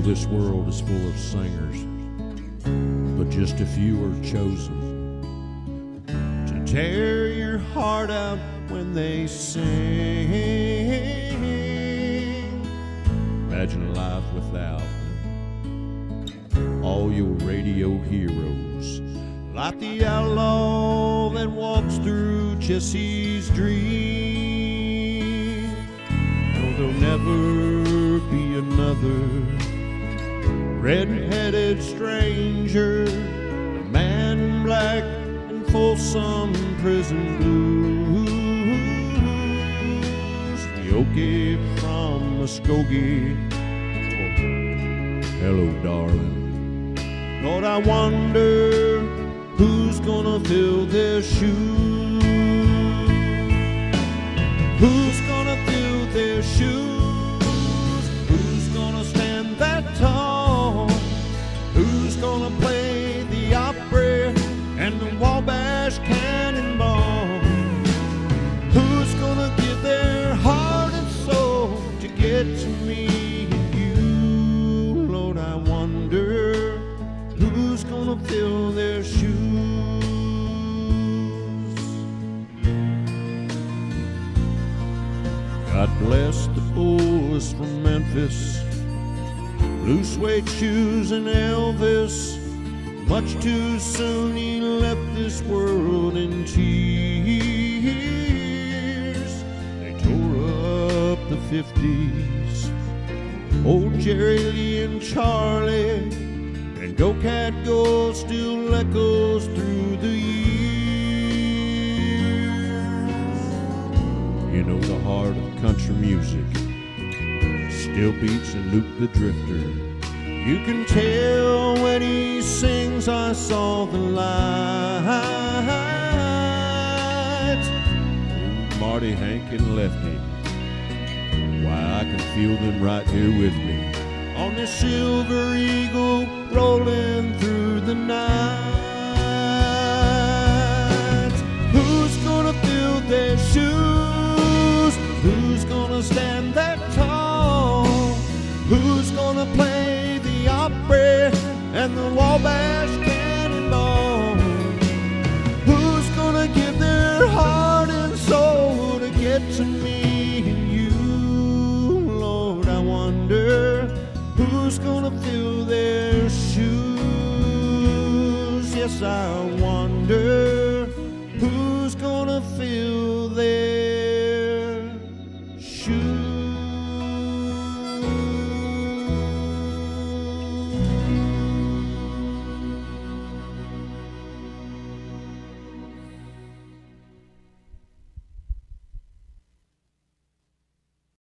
this world is full of singers, but just a few are chosen to tear your heart out when they sing. Imagine life without all your radio heroes, like the outlaw that walks through Jesse's dream. No, there'll never be another red-headed stranger, a man in black and Folsom prison blues. Karaoke from Muskogee, oh, hello darling. Lord, I wonder who's gonna fill their shoes. Who's gonna fill their shoes? Who's gonna stand that tall? Who's gonna play the Opry and the Wabash Cannonball? Who's gonna give their heart and soul to get to me and you? Lord, I wonder who's gonna fill their shoes? God bless the boys from Memphis, blue suede shoes and Elvis. Much too soon he left this world in tears. They tore up the 50s, old Jerry Lee and Charlie, and Go Cat Go still echoes through the years. You know, the heart of country music still beats in Luke the Drifter. You can tell when he sings, I saw the lights. Marty, Hank, and Lefty, why, I can feel them right here with me on this Silver Eagle rolling through the night. Who's gonna fill their shoes? Who's gonna stand that tall? Who's gonna play the Opry and the Wabash Cannonball? Who's gonna give their heart and soul to get to me and you? Lord, I wonder who's gonna fill their shoes? Yes, I